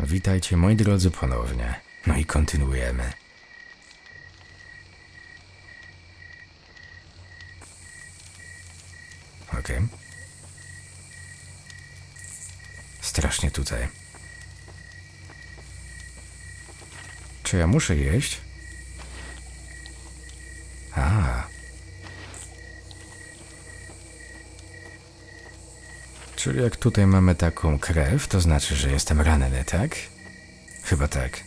Witajcie moi drodzy ponownie. No i kontynuujemy. Okej. Strasznie tutaj. Czy ja muszę jeść? Czyli jak tutaj mamy taką krew, to znaczy, że jestem ranny, tak? Chyba tak.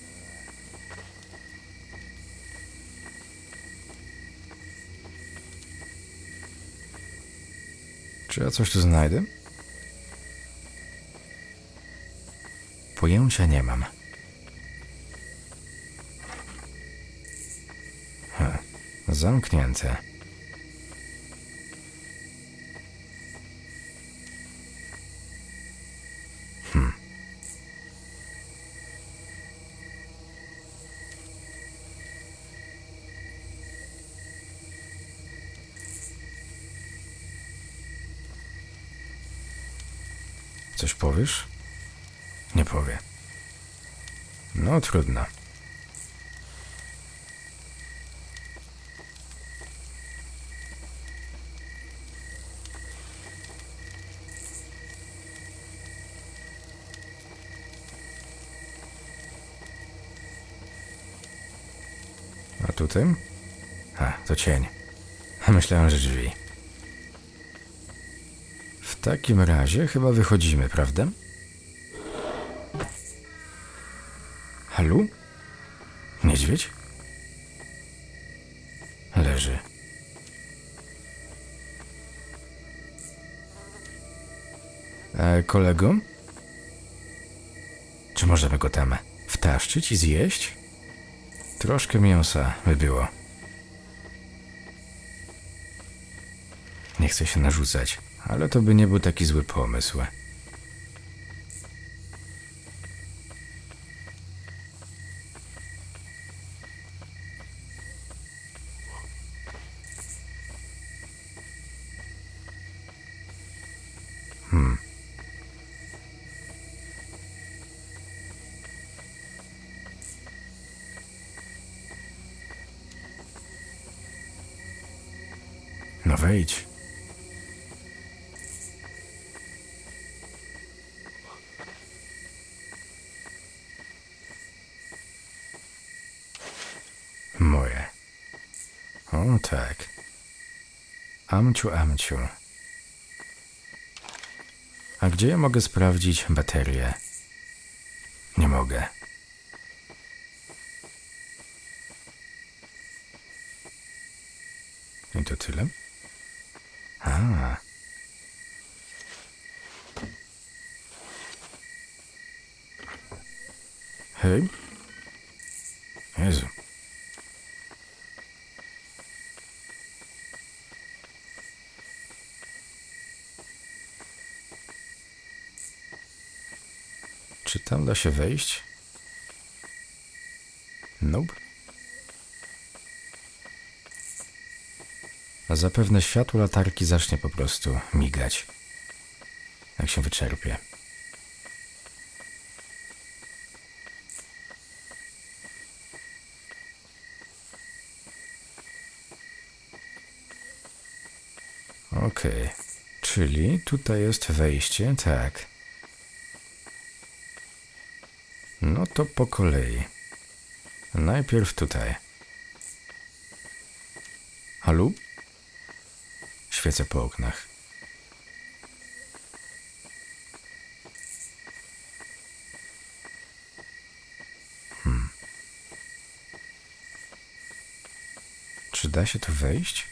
Czy ja coś tu znajdę? Pojęcia nie mam. Zamknięte. Coś powiesz? Nie powie. No trudno. A tutaj? To cień. Myślałem, że drzwi. W takim razie chyba wychodzimy, prawda? Halu? Niedźwiedź? Leży. Kolego? Czy możemy go tam wtaszczyć i zjeść? Troszkę mięsa by było. Nie chcę się narzucać, ale to by nie był taki zły pomysł. No wejdź. Moje. O tak. Amciu, amciu. A gdzie ja mogę sprawdzić baterię? Nie mogę. I to tyle? Hej. Jezu. Czy tam da się wejść? Nope. A zapewne światło latarki zacznie po prostu migać, jak się wyczerpie. Okej, czyli tutaj jest wejście, tak. No to po kolei. Najpierw tutaj. Halo? Świecę po oknach. Czy da się tu wejść?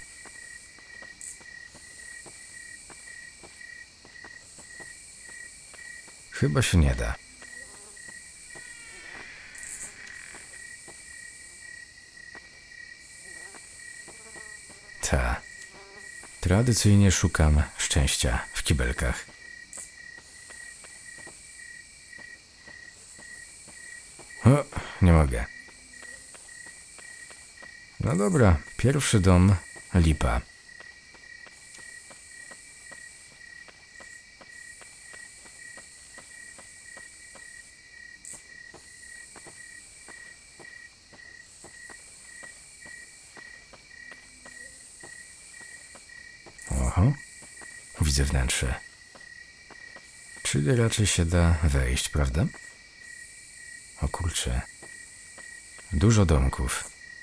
Chyba się nie da. Tradycyjnie szukam szczęścia w kibelkach. Nie mogę. No dobra, pierwszy dom, lipa. Oho, widzę wnętrze. Czyli raczej się da wejść, prawda? O kurczę. Dużo domków.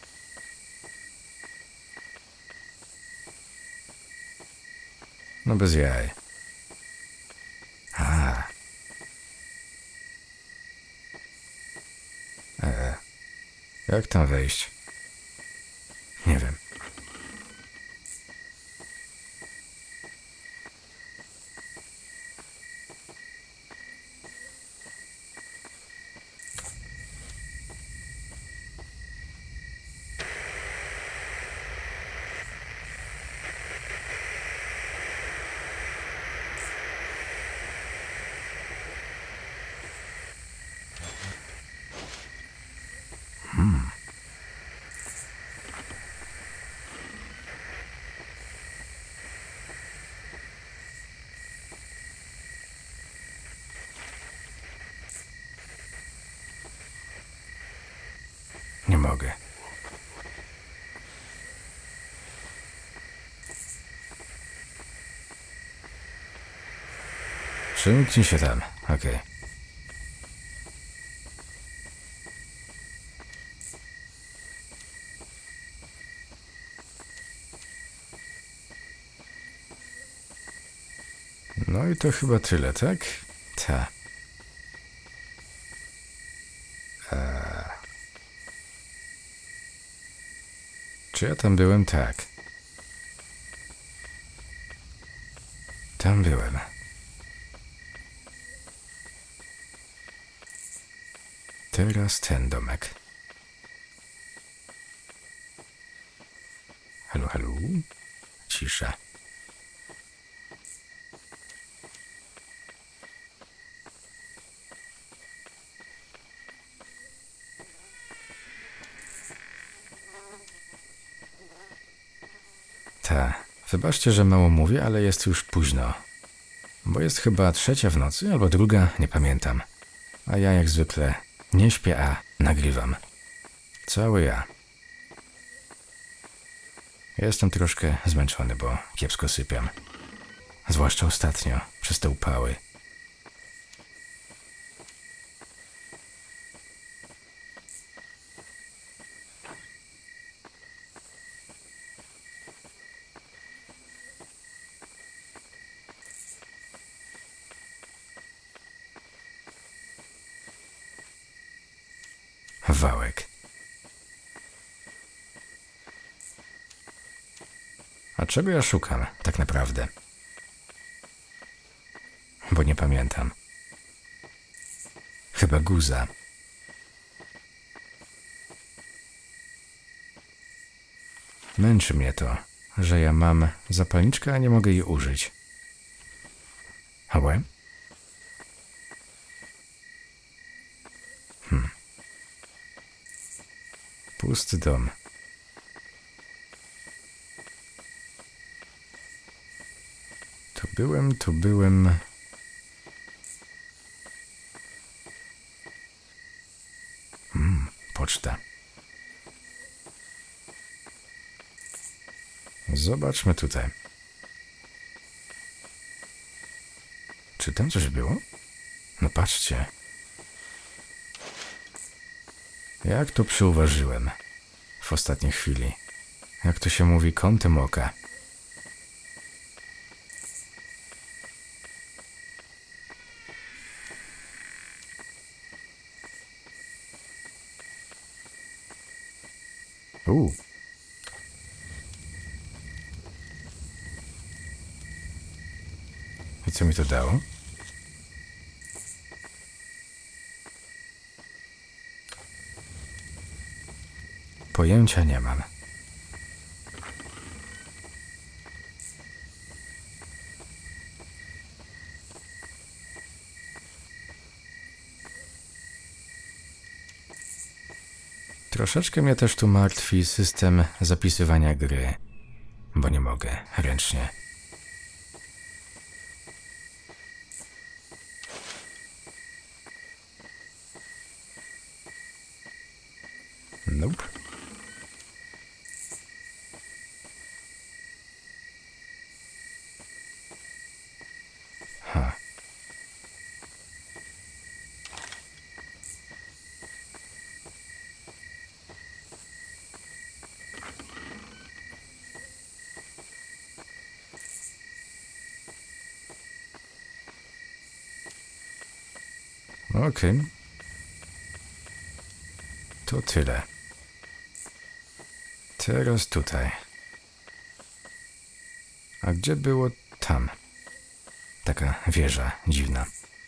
No bez jaj. A. Jak tam wejść? Nie wiem. Nie mogę. Przymknij się tam. Okej. No i to chyba tyle, tak? Ta. Czy ja tam byłem? Tak. Tam byłem. Teraz ten domek. Halo, halo? Cisza. Wybaczcie, że mało mówię, ale jest już późno. Bo jest chyba 3 w nocy albo 2, nie pamiętam. A ja jak zwykle nie śpię, a nagrywam. Cały ja. Jestem troszkę zmęczony, bo kiepsko sypiam. Zwłaszcza ostatnio, przez te upały. Wałek. A czego ja szukam, tak naprawdę? Bo nie pamiętam. Chyba guza. Męczy mnie to, że ja mam zapalniczkę, a nie mogę jej użyć. Ałe? Pusty dom. Tu byłem. Poczta. Zobaczmy tutaj. Czy tam coś było? No patrzcie. Jak to przyuważyłem w ostatniej chwili. Jak to się mówi, kątem oka. I co mi to dało? Pojęcia nie mam. Troszeczkę mnie też tu martwi system zapisywania gry, bo nie mogę ręcznie. Nope. Okej. To tyle. Teraz tutaj. A gdzie było tam? Taka wieża dziwna.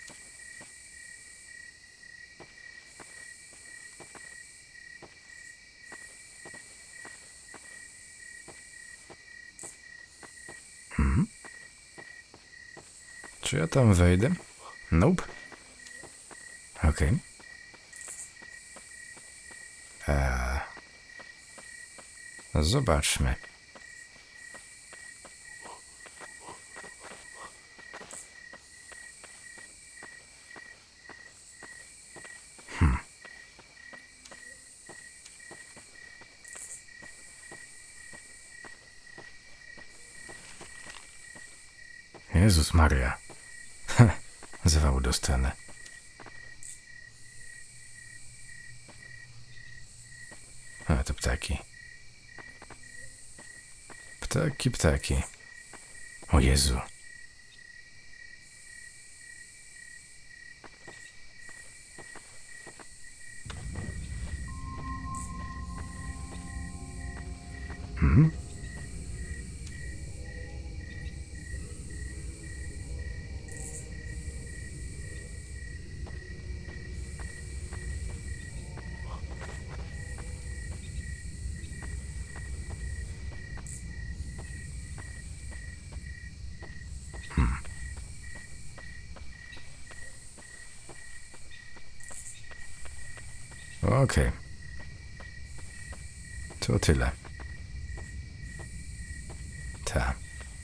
Czy ja tam wejdę? Nope. Okej. Zobaczmy. Jezus Maria. Zawału dostanę. A, to ptaki. Ptaki. O Jezu. Okej. To tyle. Ta.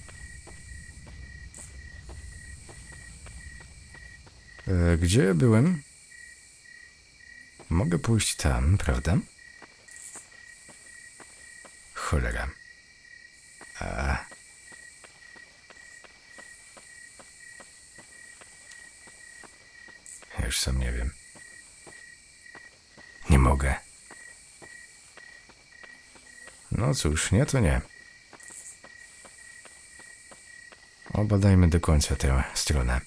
Gdzie byłem? Mogę pójść tam, prawda? Cholera. Ja już sam nie wiem. Nie mogę. No cóż, nie to nie. Obadajmy do końca tę stronę.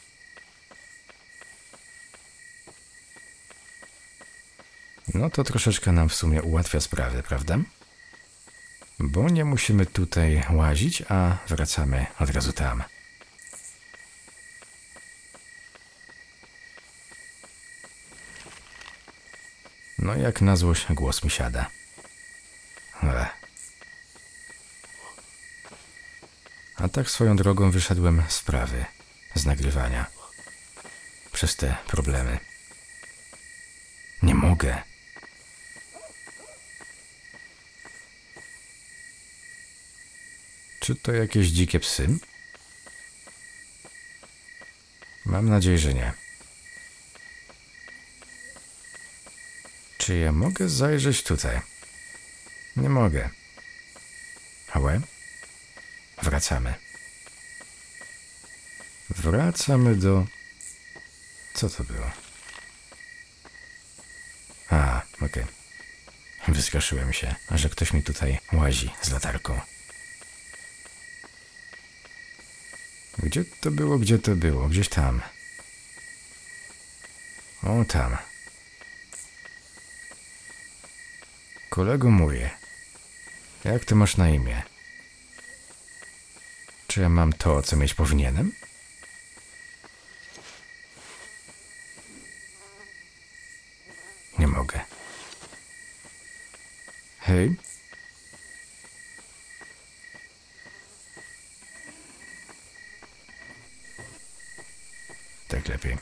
No to troszeczkę nam w sumie ułatwia sprawę, prawda? Bo nie musimy tutaj łazić, a wracamy od razu tam. No jak na złość głos mi siada. A tak swoją drogą wyszedłem z sprawy, z nagrywania. Przez te problemy. Nie mogę. Czy to jakieś dzikie psy? Mam nadzieję, że nie. Czy ja mogę zajrzeć tutaj? Nie mogę. Ałe? Wracamy. Wracamy do... Co to było? A, okej. Wystraszyłem się, że ktoś mi tutaj łazi z latarką. Gdzie to było? Gdzie to było? Gdzieś tam. O, tam. Kolego mój, jak ty masz na imię? Czy ja mam to, co mieć powinienem? Nie mogę. Hej? Tak lepiej.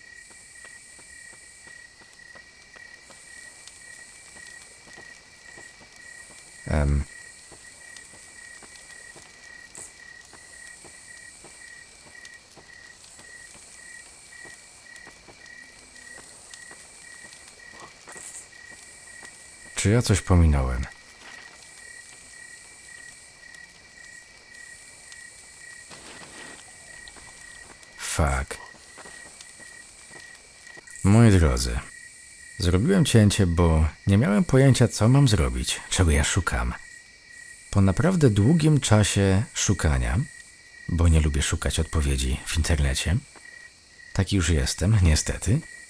Czy ja coś pominąłem? Fuck. Moi drodzy, zrobiłem cięcie, bo nie miałem pojęcia, co mam zrobić, czego ja szukam. Po naprawdę długim czasie szukania, bo nie lubię szukać odpowiedzi w internecie, taki już jestem, niestety,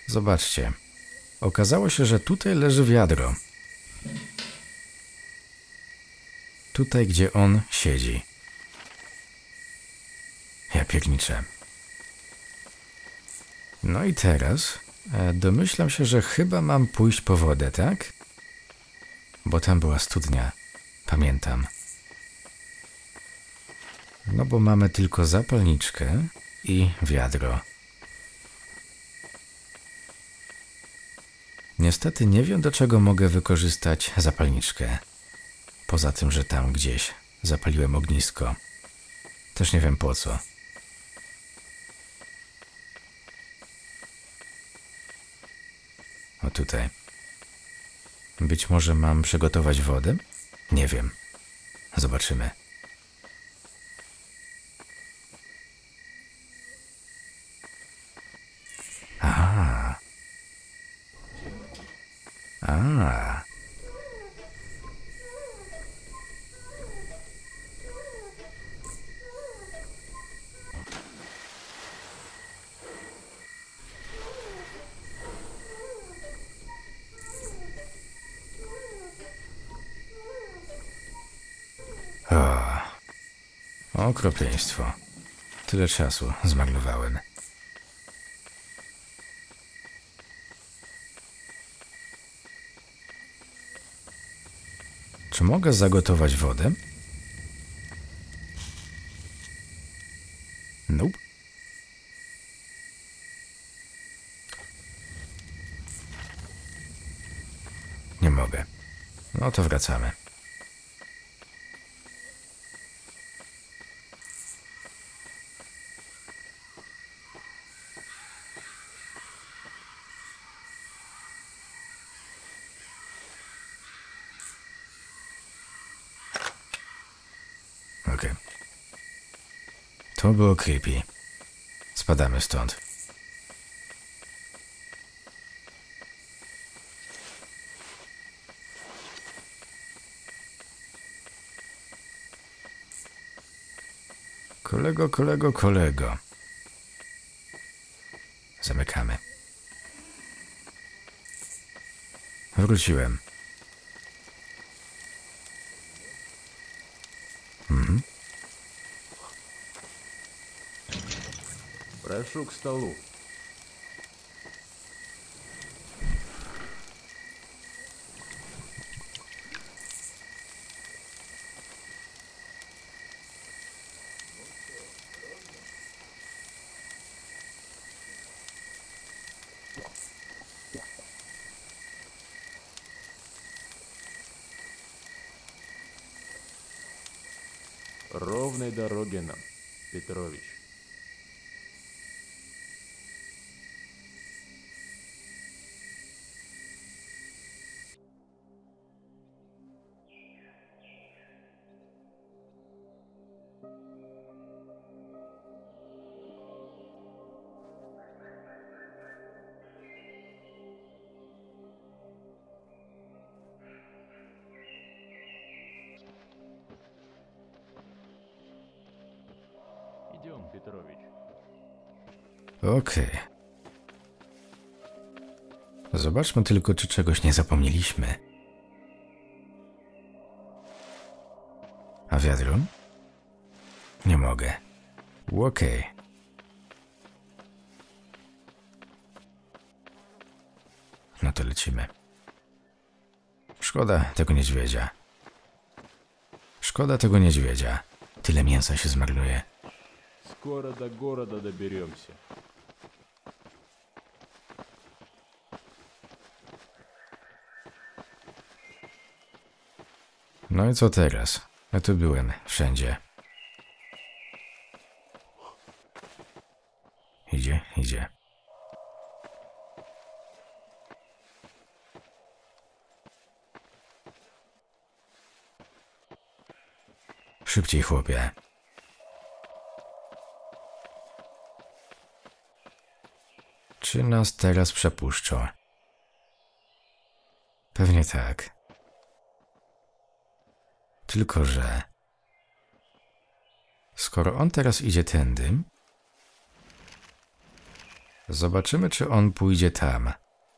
Zobaczcie. Okazało się, że tutaj leży wiadro. Tutaj, gdzie on siedzi. Ja pierniczę. No i teraz domyślam się, że chyba mam pójść po wodę, tak? Bo tam była studnia. Pamiętam. No bo mamy tylko zapalniczkę i wiadro. Niestety nie wiem, do czego mogę wykorzystać zapalniczkę. Poza tym, że tam gdzieś zapaliłem ognisko. Też nie wiem po co. O tutaj. Być może mam przygotować wodę? Nie wiem. Zobaczymy. Aha. A. Okropieństwo. Tyle czasu zmarnowałem. Czy mogę zagotować wodę? Nope. Nie mogę. No to wracamy. Okej. To było creepy. Spadamy stąd. Kolego. Zamykamy. Wróciłem. Прошу к столу. Ровной дороги нам, Петрович. Идем, Петрович. Okej. Zobaczmy tylko, czy czegoś nie zapomnieliśmy. A wiadro? Nie mogę. Okej. No to lecimy. Szkoda tego niedźwiedzia. Szkoda tego niedźwiedzia. Tyle mięsa się zmarnuje. Скоро до города доберемся. No i co teraz? Ja tu byłem wszędzie. Idzie. Szybciej, chłopie. Czy nas teraz przepuszczą? Pewnie tak. Tylko że... Skoro on teraz idzie tędy... Zobaczymy, czy on pójdzie tam.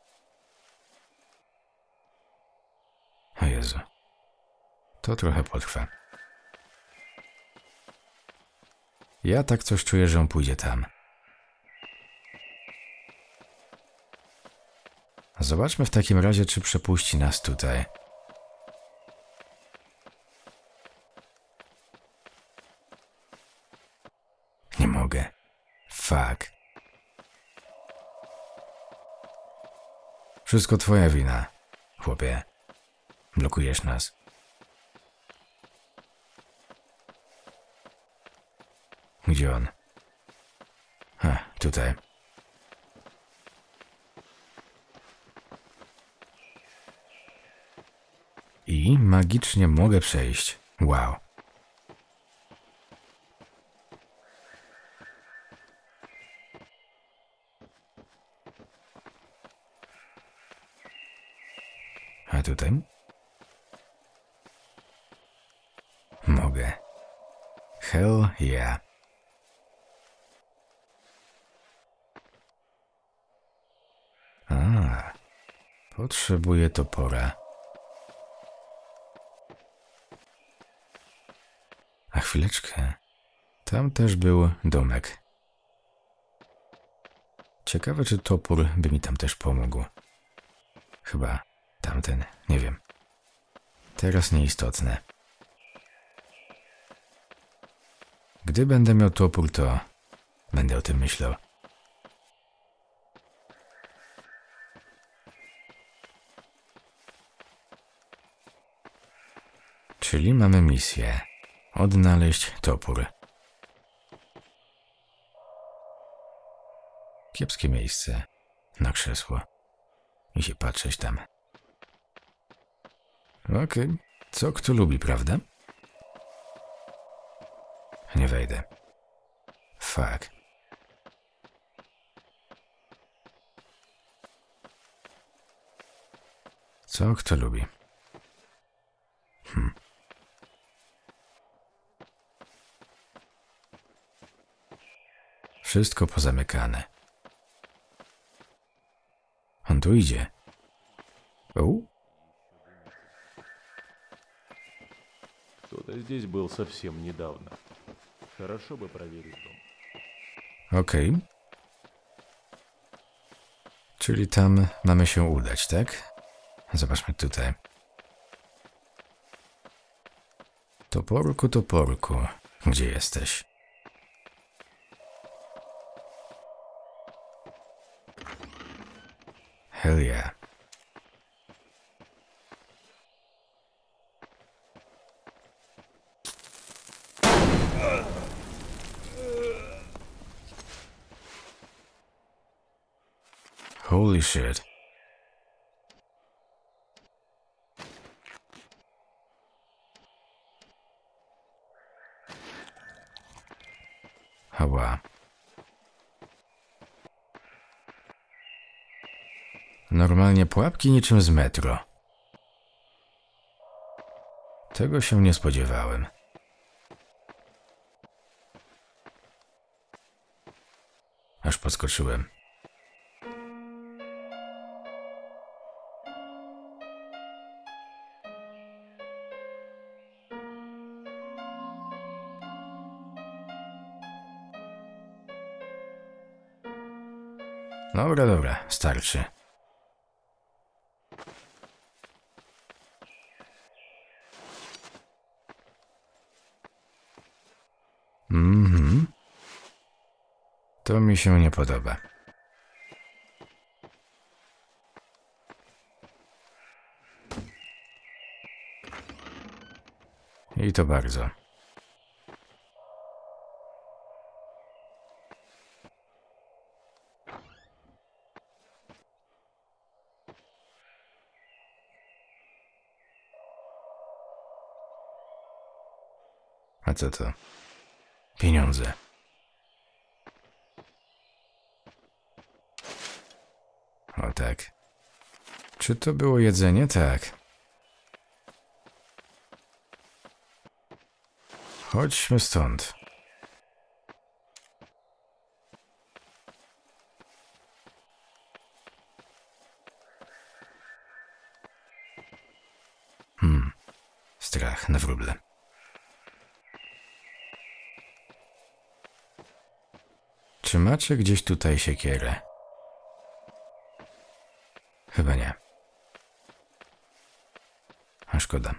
O Jezu. To trochę potrwa. Ja tak coś czuję, że on pójdzie tam. Zobaczmy w takim razie, czy przepuści nas tutaj. Nie mogę. Fuck. Wszystko twoja wina, chłopie. Blokujesz nas. Gdzie on? Tutaj. I magicznie mogę przejść. Wow. A tutaj? Mogę. Hell yeah. Potrzebuję topora. A chwileczkę. Tam też był domek. Ciekawe, czy topór by mi tam też pomógł. Chyba tamten, nie wiem. Teraz nieistotne. Gdy będę miał topór, to będę o tym myślał. Czyli mamy misję. Odnaleźć topór. Kiepskie miejsce. Na krzesło. I się patrzeć tam. Okej. Co kto lubi, prawda? Nie wejdę. Fuck. Co kto lubi? Wszystko pozamykane. On tu idzie. Кто-то здесь был совсем недавно. Хорошо бы проверить дом. Okej. Czyli tam mamy się udać, tak? Zobaczmy tutaj. Toporku, toporku. Gdzie jesteś? Hell yeah. Holy shit. Ała. Normalnie pułapki niczym z metro. Tego się nie spodziewałem. Aż podskoczyłem. Dobra, dobra, starczy. To mi się nie podoba. I to bardzo. A co to? Pieniądze. O tak. Czy to było jedzenie? Tak. Chodźmy stąd. Czy macie gdzieś tutaj siekierę? Chyba nie. A szkoda.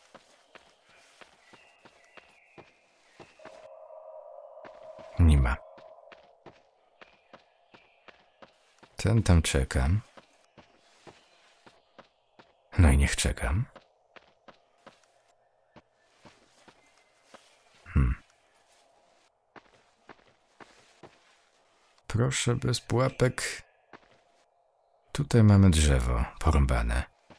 Nie ma. Ten tam czekam. No i niech czekam. Proszę bez pułapek. Tutaj mamy drzewo porąbane.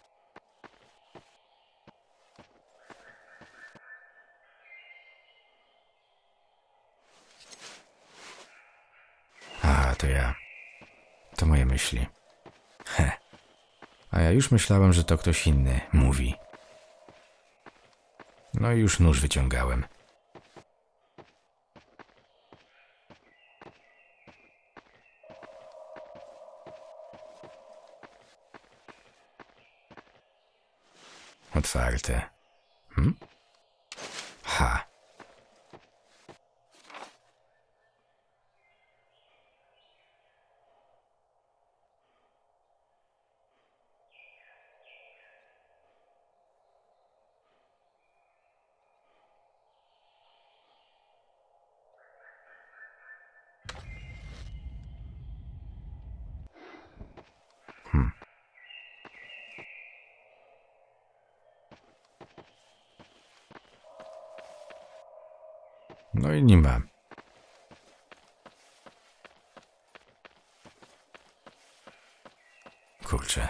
A, to ja. To moje myśli. A ja już myślałem, że to ktoś inny mówi. No i już nóż wyciągałem. Otwarte. Ha. No i nie ma. Kurczę.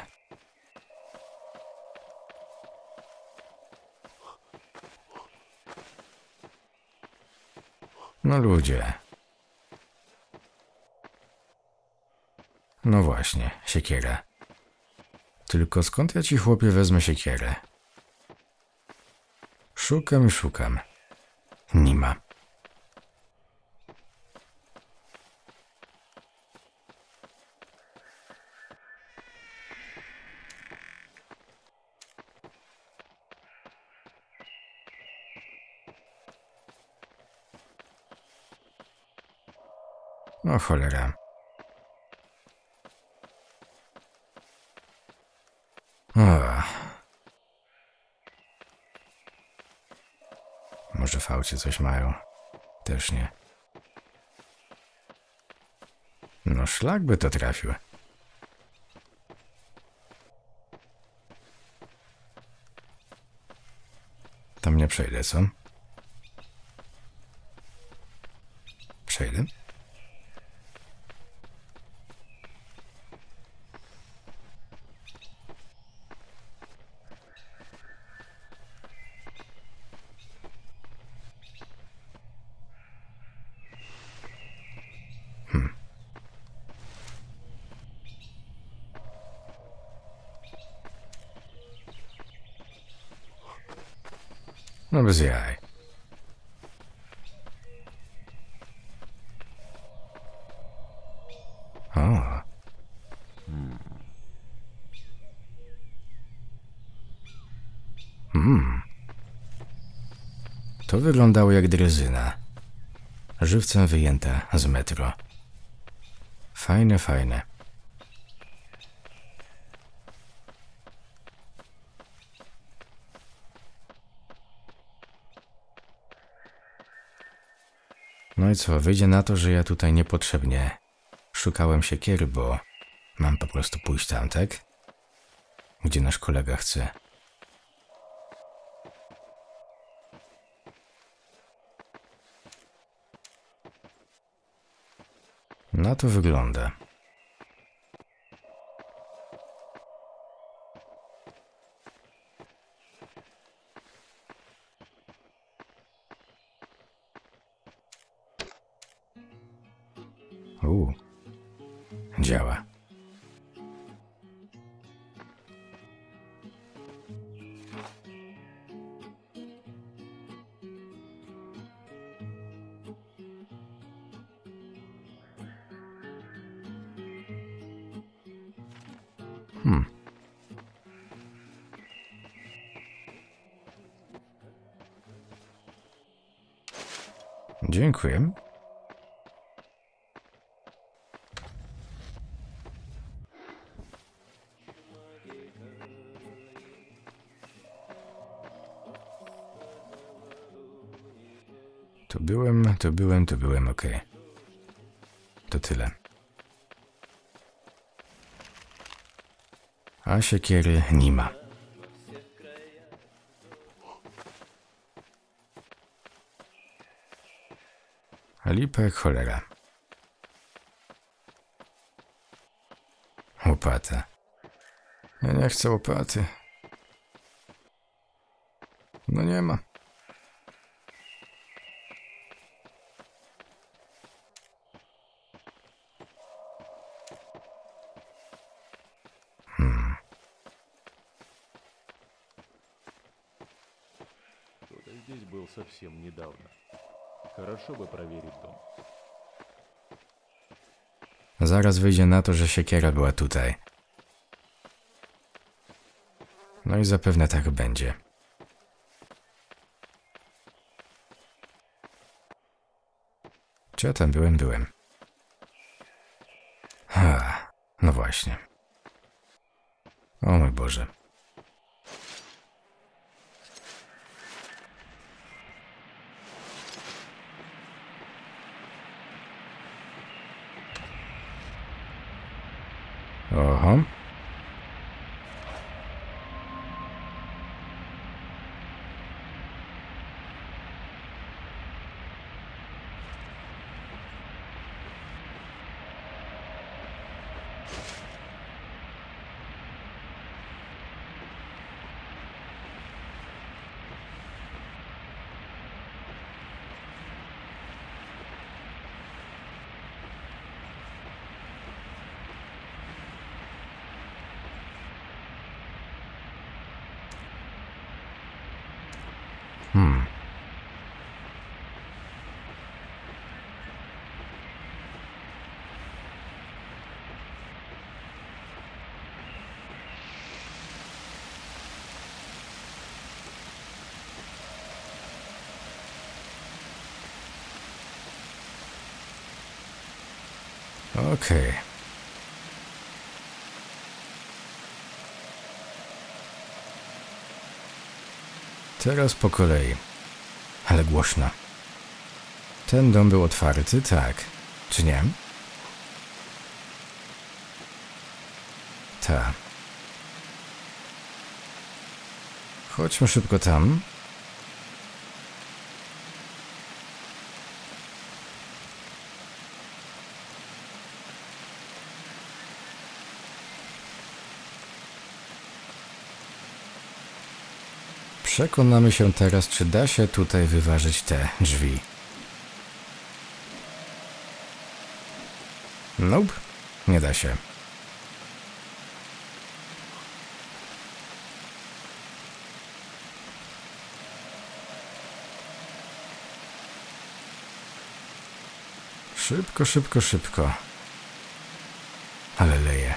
No ludzie. No właśnie, siekiera. Tylko skąd ja ci, chłopie, wezmę siekierę? Szukam i szukam. Nie ma. O cholera. O. Może w aucie coś mają. Też nie. No szlak by to trafił. Tam nie przejdę, co? Przejdę? No bez jaj. O. To wyglądało jak drezyna. Żywcem wyjęta z metro. Fajne, fajne. No i co, wyjdzie na to, że ja tutaj niepotrzebnie szukałem siekiery, bo mam po prostu pójść tam, tak? Gdzie nasz kolega chce. Na to wygląda. Działa. Dziękuję. Tu byłem, okej. To tyle. A siekiery nie ma. Lipa jak cholera. Łopata. Ja nie chcę łopaty. No nie ma. Кто-то здесь был совсем недавно. Хорошо бы проверить дом. Zaraz wyjdzie na to, że siekiera była tutaj. No i zapewne tak będzie. Czy ja tam byłem? No właśnie. O mój Boże. Oho. Okej. Teraz po kolei. Ale głośno. Ten dom był otwarty, tak. Czy nie? Ta. Chodźmy szybko tam. Przekonamy się teraz, czy da się tutaj wyważyć te drzwi. Nope, nie da się. Szybko. Ale leje.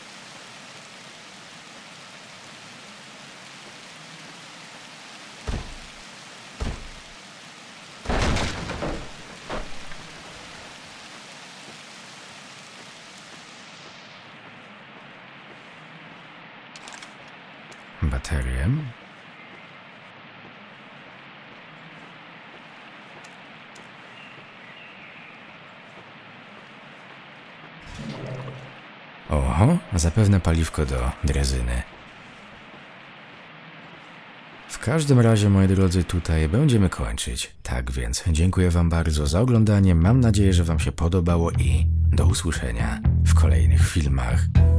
Baterię. Oho, zapewne paliwko do drezyny. W każdym razie, moi drodzy, tutaj będziemy kończyć. Tak więc dziękuję wam bardzo za oglądanie. Mam nadzieję, że wam się podobało i do usłyszenia w kolejnych filmach.